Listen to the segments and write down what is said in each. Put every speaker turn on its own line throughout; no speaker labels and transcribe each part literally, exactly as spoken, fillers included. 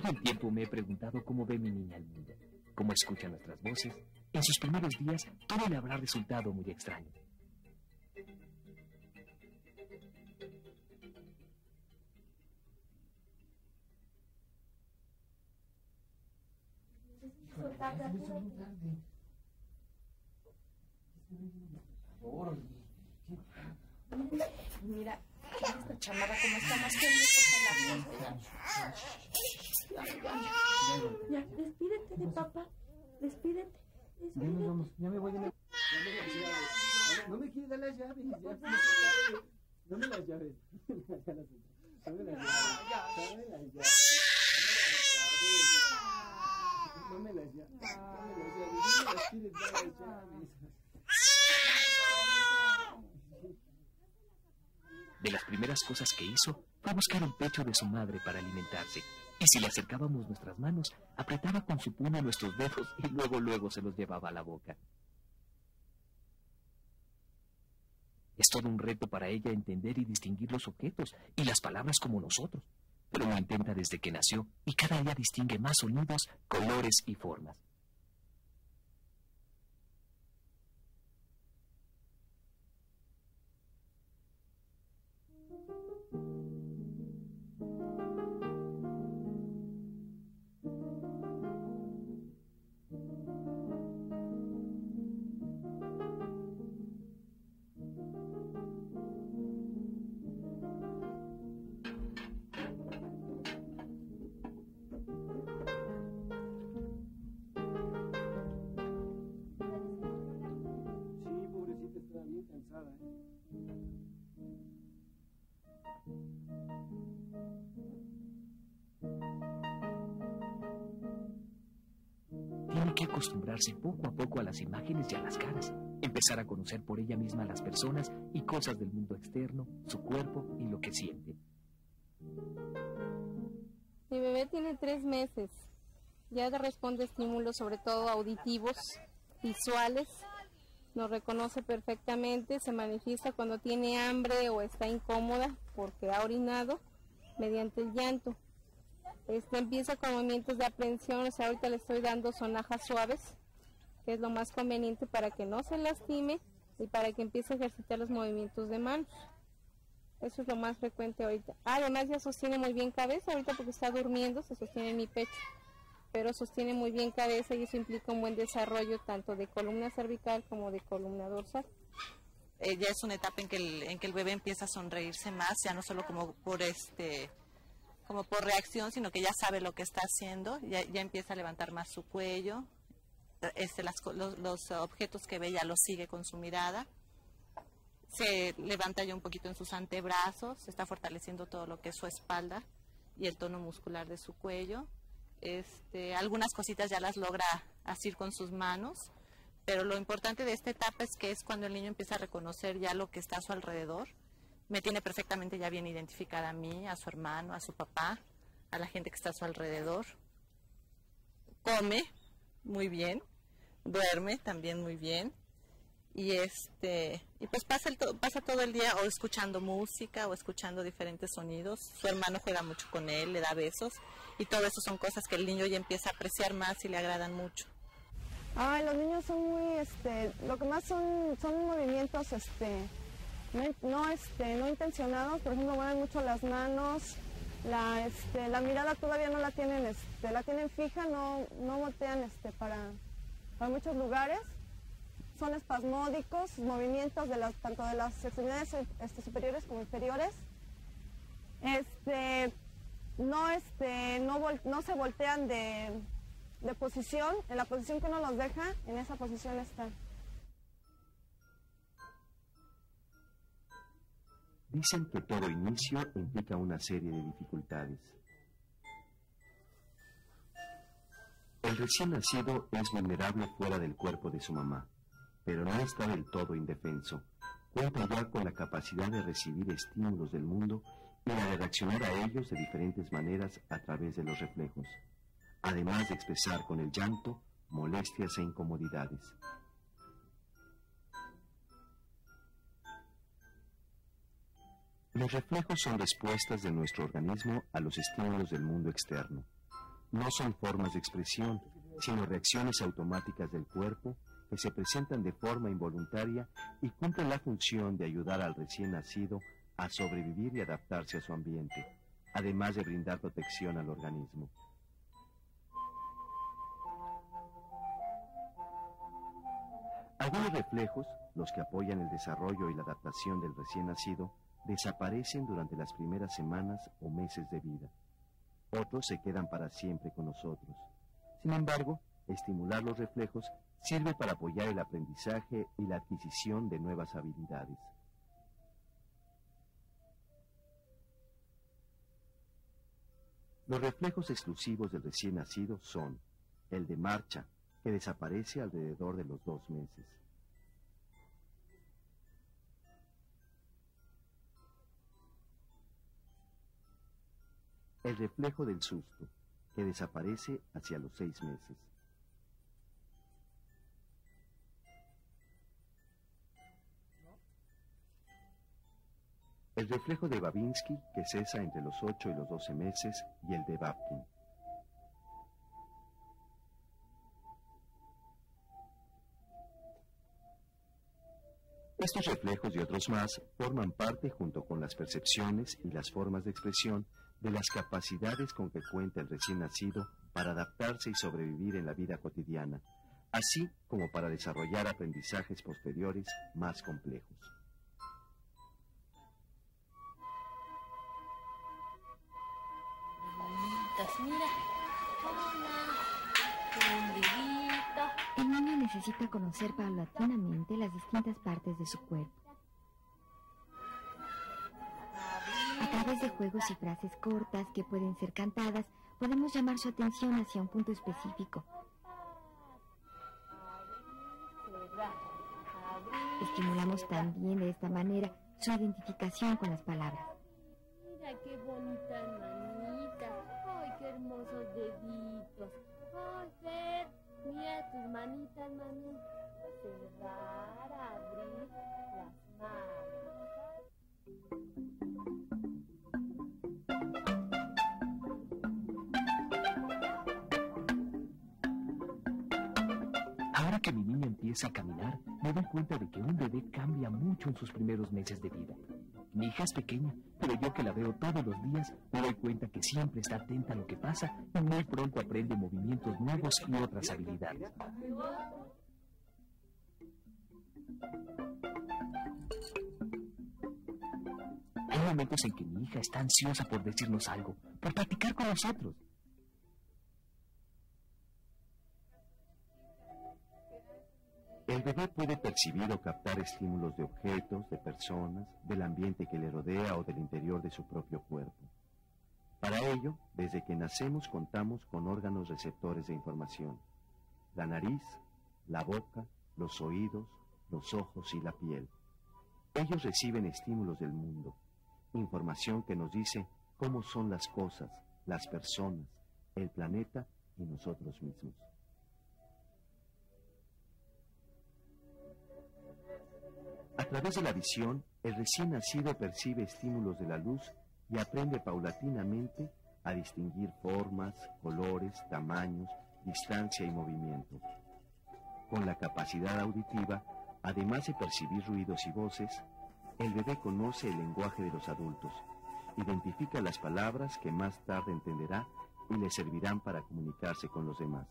Todo el tiempo me he preguntado cómo ve mi niña el mundo, cómo escucha nuestras voces. En sus primeros días, todo le habrá resultado muy extraño.
Mira, esta chamarra como está más feliz que la ya, ya, ya, despídete de papá, despídete, despídete.
Ya nos vamos, ya me voy, ya me... No me quieres dar las llaves, ya, dame las llaves, dame las llaves, dame las llaves, dame las llaves, dame las llaves, no me las quieres dar las llaves.
De las primeras cosas que hizo fue buscar el pecho de su madre para alimentarse, y si le acercábamos nuestras manos, apretaba con su puño nuestros dedos y luego luego se los llevaba a la boca. Es todo un reto para ella entender y distinguir los objetos y las palabras como nosotros, pero lo intenta desde que nació y cada día distingue más sonidos, colores y formas. Tiene que acostumbrarse poco a poco a las imágenes y a las caras, empezar a conocer por ella misma a las personas y cosas del mundo externo, su cuerpo y lo que siente.
Mi bebé tiene tres meses. Ya responde estímulos, sobre todo auditivos, visuales. Nos reconoce perfectamente, se manifiesta cuando tiene hambre o está incómoda porque ha orinado mediante el llanto. Este, empieza con movimientos de aprensión, o sea, ahorita le estoy dando sonajas suaves, que es lo más conveniente para que no se lastime y para que empiece a ejercitar los movimientos de manos. Eso es lo más frecuente ahorita. Ah, además ya sostiene muy bien cabeza, ahorita porque está durmiendo, se sostiene en mi pecho, pero sostiene muy bien cabeza y eso implica un buen desarrollo tanto de columna cervical como de columna dorsal.
Eh, ya es una etapa en que, el, en que el bebé empieza a sonreírse más, ya no solo como por este... como por reacción, sino que ya sabe lo que está haciendo, ya, ya empieza a levantar más su cuello, este, las, los, los objetos que ve ya los sigue con su mirada, se levanta ya un poquito en sus antebrazos, se está fortaleciendo todo lo que es su espalda y el tono muscular de su cuello. Este, algunas cositas ya las logra asir con sus manos, pero lo importante de esta etapa es que es cuando el niño empieza a reconocer ya lo que está a su alrededor. Me tiene perfectamente ya bien identificada a mí, a su hermano, a su papá, a la gente que está a su alrededor. Come muy bien, duerme también muy bien. Y este y pues pasa, el to pasa todo el día o escuchando música o escuchando diferentes sonidos. Su hermano juega mucho con él, le da besos. Y todo eso son cosas que el niño ya empieza a apreciar más y le agradan mucho.
Ay, los niños son muy, este, lo que más son, son movimientos, este... No, no, este, no intencionados, por ejemplo, mueven mucho las manos, la, este, la mirada todavía no la tienen, este, la tienen fija, no, no voltean este, para, para muchos lugares, son espasmódicos, movimientos de las, tanto de las extremidades este, superiores como inferiores, este, no, este, no, vol, no se voltean de, de posición, en la posición que uno los deja, en esa posición están.
Dicen que todo inicio implica una serie de dificultades. El recién nacido es vulnerable fuera del cuerpo de su mamá, pero no está del todo indefenso. Cuenta ya con la capacidad de recibir estímulos del mundo y la de reaccionar a ellos de diferentes maneras a través de los reflejos, además de expresar con el llanto molestias e incomodidades. Los reflejos son respuestas de nuestro organismo a los estímulos del mundo externo. no son formas de expresión, sino reacciones automáticas del cuerpo que se presentan de forma involuntaria y cumplen la función de ayudar al recién nacido a sobrevivir y adaptarse a su ambiente, además de brindar protección al organismo. Algunos reflejos, los que apoyan el desarrollo y la adaptación del recién nacido, desaparecen durante las primeras semanas o meses de vida. Otros se quedan para siempre con nosotros. Sin embargo, estimular los reflejos sirve para apoyar el aprendizaje y la adquisición de nuevas habilidades. Los reflejos exclusivos del recién nacido son el de marcha, que desaparece alrededor de los dos meses. El reflejo del susto, que desaparece hacia los seis meses. El reflejo de Babinski, que cesa entre los ocho y los doce meses, y el de Babkin. Estos reflejos y otros más forman parte, junto con las percepciones y las formas de expresión, de las capacidades con que cuenta el recién nacido para adaptarse y sobrevivir en la vida cotidiana, así como para desarrollar aprendizajes posteriores más complejos.
Mira, hola, qué ombliguito.
El niño necesita conocer paulatinamente las distintas partes de su cuerpo. A través de juegos y frases cortas que pueden ser cantadas, podemos llamar su atención hacia un punto específico. Estimulamos también de esta manera su identificación con las palabras.
Mira qué bonitas manitas. Ay, qué hermosos deditos. Ay, Fer, mira tus manitas, mami. Cerrar, abrir las manos.
Ahora que mi niña empieza a caminar, me doy cuenta de que un bebé cambia mucho en sus primeros meses de vida. Mi hija es pequeña, pero yo que la veo todos los días, me doy cuenta que siempre está atenta a lo que pasa y muy pronto aprende movimientos nuevos y otras habilidades. Hay momentos en que mi hija está ansiosa por decirnos algo, por platicar con nosotros.
El bebé puede percibir o captar estímulos de objetos, de personas, del ambiente que le rodea o del interior de su propio cuerpo. Para ello, desde que nacemos contamos con órganos receptores de información: la nariz, la boca, los oídos, los ojos y la piel. Ellos reciben estímulos del mundo, información que nos dice cómo son las cosas, las personas, el planeta y nosotros mismos. A través de la visión, el recién nacido percibe estímulos de la luz y aprende paulatinamente a distinguir formas, colores, tamaños, distancia y movimiento. Con la capacidad auditiva, además de percibir ruidos y voces, el bebé conoce el lenguaje de los adultos, identifica las palabras que más tarde entenderá y le servirán para comunicarse con los demás.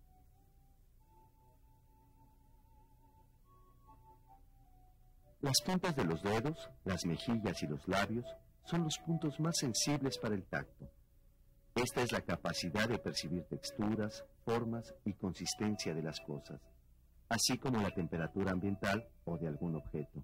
Las puntas de los dedos, las mejillas y los labios son los puntos más sensibles para el tacto. Esta es la capacidad de percibir texturas, formas y consistencia de las cosas, así como la temperatura ambiental o de algún objeto.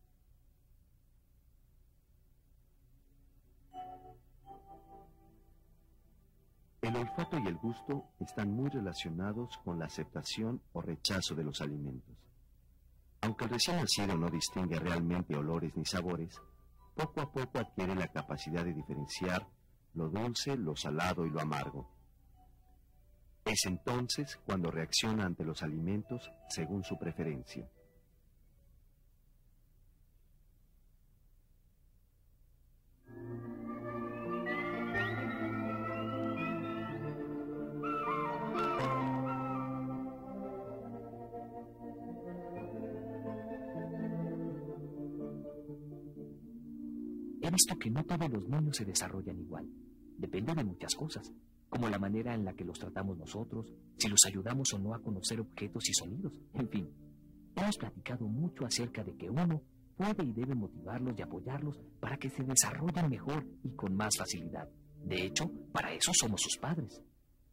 El olfato y el gusto están muy relacionados con la aceptación o rechazo de los alimentos. Aunque el recién nacido no distingue realmente olores ni sabores, poco a poco adquiere la capacidad de diferenciar lo dulce, lo salado y lo amargo. Es entonces cuando reacciona ante los alimentos según su preferencia.
ha visto que no todos los niños se desarrollan igual. Depende de muchas cosas, como la manera en la que los tratamos nosotros, si los ayudamos o no a conocer objetos y sonidos. En fin, hemos platicado mucho acerca de que uno puede y debe motivarlos y apoyarlos para que se desarrollen mejor y con más facilidad. De hecho, para eso somos sus padres.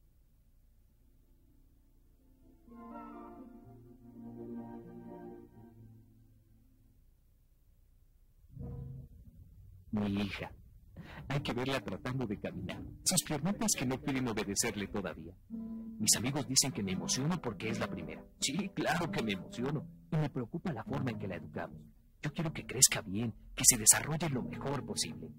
Mi hija. Hay que verla tratando de caminar. Sus piernitas que no quieren obedecerle todavía. Mis amigos dicen que me emociono porque es la primera. Sí, claro que me emociono. Y me preocupa la forma en que la educamos. Yo quiero que crezca bien, que se desarrolle lo mejor posible.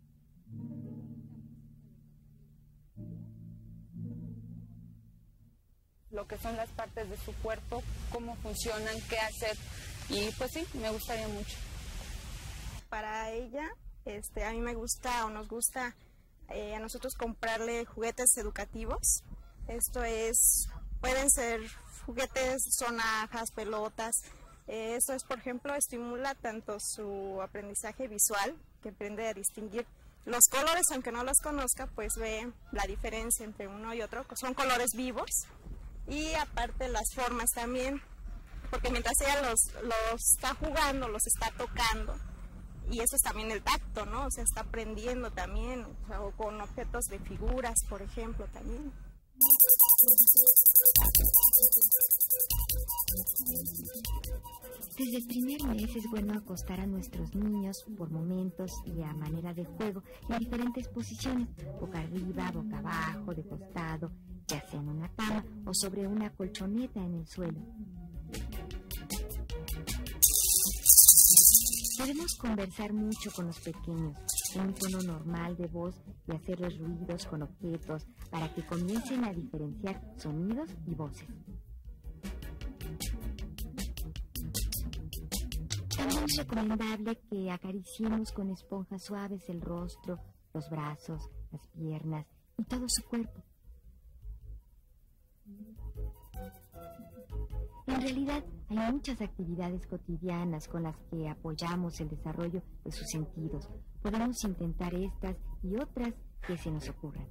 Lo que son las partes de su cuerpo, cómo funcionan, qué hacer. Y pues sí, me gustaría mucho.
Para ella, este, a mí me gusta o nos gusta eh, a nosotros comprarle juguetes educativos. Esto es, pueden ser juguetes, sonajas, pelotas. Eh, esto es, por ejemplo, estimula tanto su aprendizaje visual, que aprende a distinguir los colores, aunque no los conozca, pues ve la diferencia entre uno y otro. Son colores vivos. Y aparte las formas también, porque mientras ella los, los está jugando, los está tocando. Y eso es también el tacto, ¿no? O sea, está aprendiendo también, o sea, o con objetos de figuras, por ejemplo, también.
Desde el primer mes es bueno acostar a nuestros niños por momentos y a manera de juego en diferentes posiciones, boca arriba, boca abajo, de costado, ya sea en una cama o sobre una colchoneta en el suelo. Podemos conversar mucho con los pequeños, en un tono normal de voz y hacerles ruidos con objetos para que comiencen a diferenciar sonidos y voces. También es recomendable que acariciemos con esponjas suaves el rostro, los brazos, las piernas y todo su cuerpo. En realidad, hay muchas actividades cotidianas con las que apoyamos el desarrollo de sus sentidos. Podemos intentar estas y otras que se nos ocurran.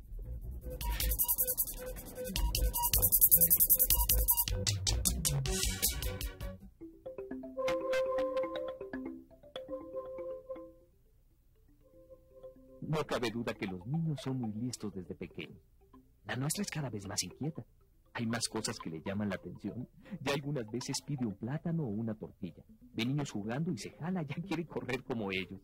No cabe duda que los niños son muy listos desde pequeños. La nuestra es cada vez más inquieta. Hay más cosas que le llaman la atención. Ya algunas veces pide un plátano o una tortilla. Ve niños jugando y se jala, ya quiere correr como ellos.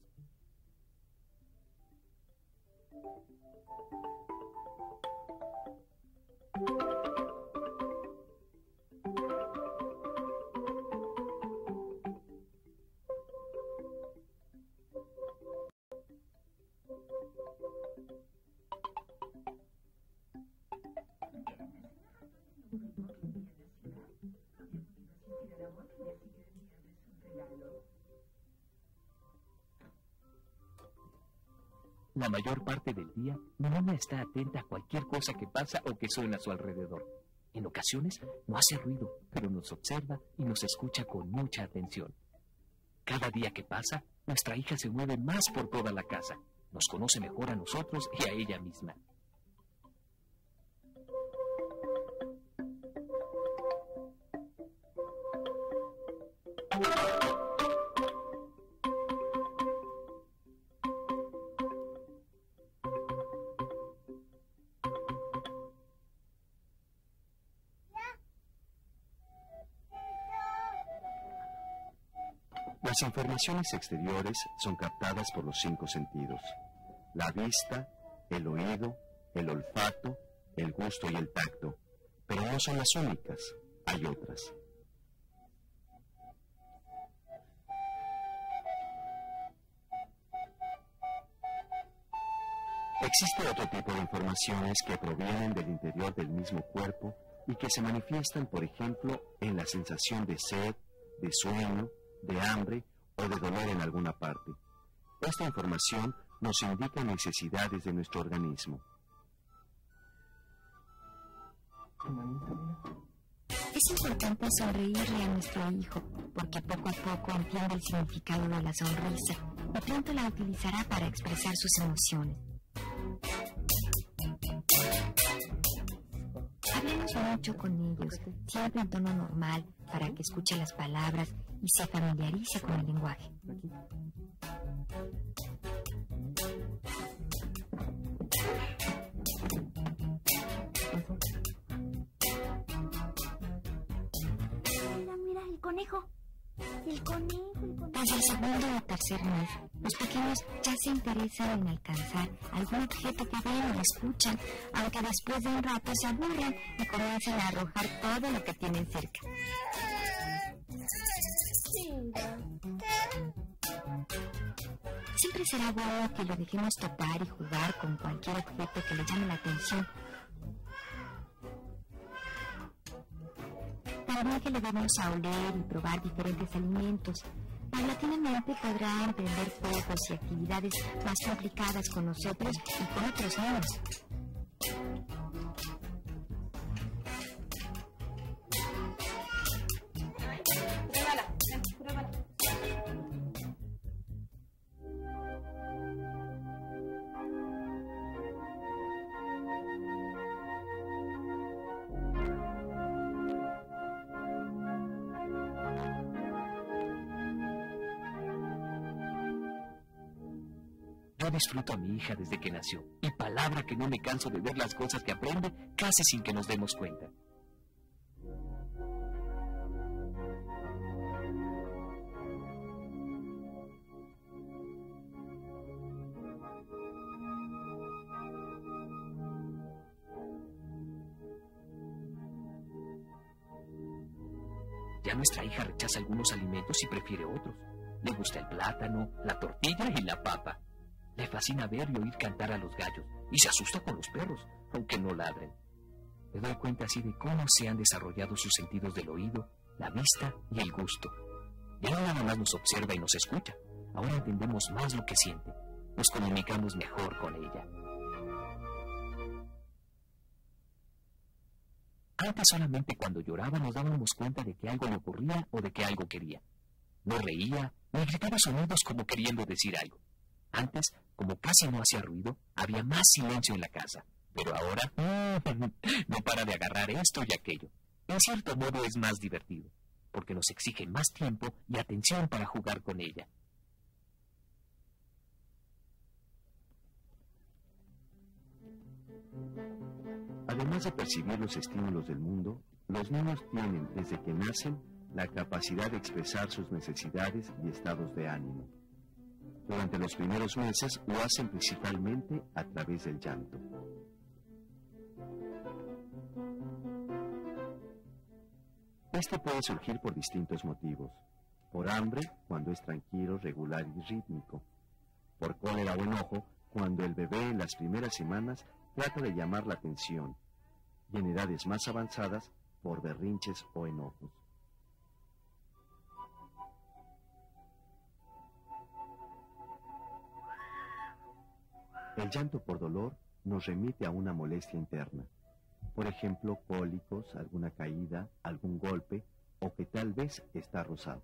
La mayor parte del día, mi niña está atenta a cualquier cosa que pasa o que suena a su alrededor. En ocasiones no hace ruido, pero nos observa y nos escucha con mucha atención. Cada día que pasa, nuestra hija se mueve más por toda la casa. Nos conoce mejor a nosotros y a ella misma.
Las informaciones exteriores son captadas por los cinco sentidos: la vista, el oído, el olfato, el gusto y el tacto. Pero no son las únicas, hay otras. Existe otro tipo de informaciones que provienen del interior del mismo cuerpo y que se manifiestan, por ejemplo, en la sensación de sed, de sueño, de hambre o de dolor en alguna parte. Esta información nos indica necesidades de nuestro organismo.
Es importante sonreírle a nuestro hijo, porque poco a poco entiende el significado de la sonrisa y pronto la utilizará para expresar sus emociones. Hablemos mucho con ellos, siempre en tono normal, para que escuche las palabras y se familiarice con el lenguaje.
Mira, mira, el conejo. El conejo, el conejo.
Desde el segundo o tercer mes, los pequeños ya se interesan en alcanzar algún objeto que ven o escuchan, aunque después de un rato se aburren y comienzan a arrojar todo lo que tienen cerca. Siempre será bueno que lo dejemos topar y jugar con cualquier objeto que le llame la atención. También que le demos a oler y probar diferentes alimentos. Paulatinamente podrá emprender juegos y actividades más complicadas con nosotros y con otros niños.
Pruébala, pruébala.
Yo disfruto a mi hija desde que nació, y palabra que no me canso de ver las cosas que aprende casi sin que nos demos cuenta. Ya nuestra hija rechaza algunos alimentos y prefiere otros. Le gusta el plátano, la tortilla y la papa. Le fascina ver y oír cantar a los gallos y se asusta con los perros, aunque no ladren. Me doy cuenta así de cómo se han desarrollado sus sentidos del oído, la vista y el gusto. Ya no nada más nos observa y nos escucha. Ahora entendemos más lo que siente. Nos comunicamos mejor con ella. Antes solamente cuando lloraba nos dábamos cuenta de que algo le ocurría o de que algo quería. No reía ni gritaba sonidos como queriendo decir algo. Antes, como casi no hacía ruido, había más silencio en la casa. Pero ahora, no para de agarrar esto y aquello. En cierto modo es más divertido, porque nos exige más tiempo y atención para jugar con ella.
Además de percibir los estímulos del mundo, los niños tienen, desde que nacen, la capacidad de expresar sus necesidades y estados de ánimo. Durante los primeros meses lo hacen principalmente a través del llanto. Este puede surgir por distintos motivos. Por hambre, cuando es tranquilo, regular y rítmico. Por cólera o enojo, cuando el bebé en las primeras semanas trata de llamar la atención. Y en edades más avanzadas, por berrinches o enojos. El llanto por dolor nos remite a una molestia interna. Por ejemplo, cólicos, alguna caída, algún golpe, o que tal vez está rozado.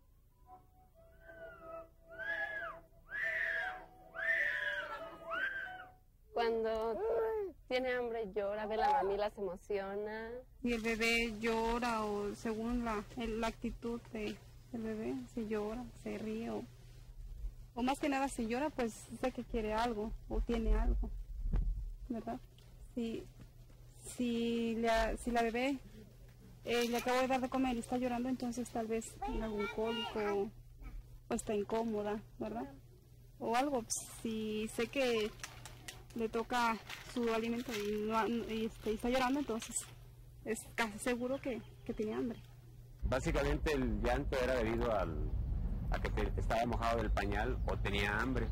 Cuando tiene hambre llora, ve la mamila, se emociona.
Y el bebé llora o según la, el, la actitud de, del bebé, si llora, se ríe o, o más que nada si llora pues sé que quiere algo o tiene algo, ¿verdad? Si, si, la, si la bebé eh, le acabo de dar de comer y está llorando, entonces tal vez tiene algún cólico o, o está incómoda, ¿verdad? O algo, si sé que le toca su alimento y, no, y, este, y está llorando, entonces es casi seguro que, que tiene hambre.
Básicamente el llanto era debido al, a que te, estaba mojado del pañal o tenía hambre.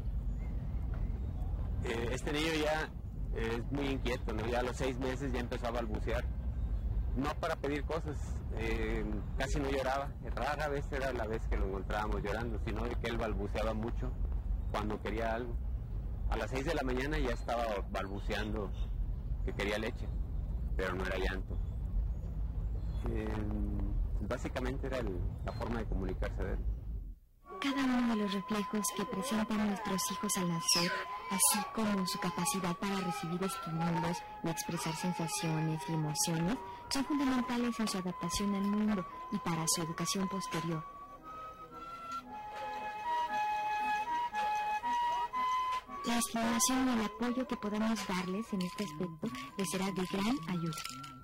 Eh, este niño ya es muy inquieto, ¿no? Ya a los seis meses ya empezó a balbucear. No para pedir cosas, eh, casi no lloraba. Rara vez era la vez que lo encontrábamos llorando, sino que él balbuceaba mucho cuando quería algo. A las seis de la mañana ya estaba balbuceando que quería leche, pero no era llanto. Eh, básicamente era el, la forma de comunicarse de él.
cada uno de los reflejos que presentan nuestros hijos al nacer, así como su capacidad para recibir estímulos y expresar sensaciones y emociones, son fundamentales en su adaptación al mundo y para su educación posterior. La estimulación y el apoyo que podamos darles en este aspecto les será de gran ayuda.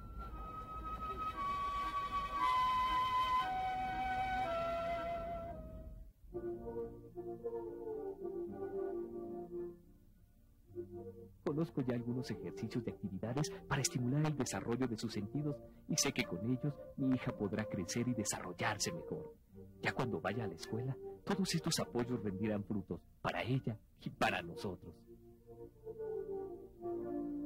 Conozco ya algunos ejercicios de actividades para estimular el desarrollo de sus sentidos y sé que con ellos mi hija podrá crecer y desarrollarse mejor. Ya cuando vaya a la escuela, todos estos apoyos rendirán frutos para ella y para nosotros.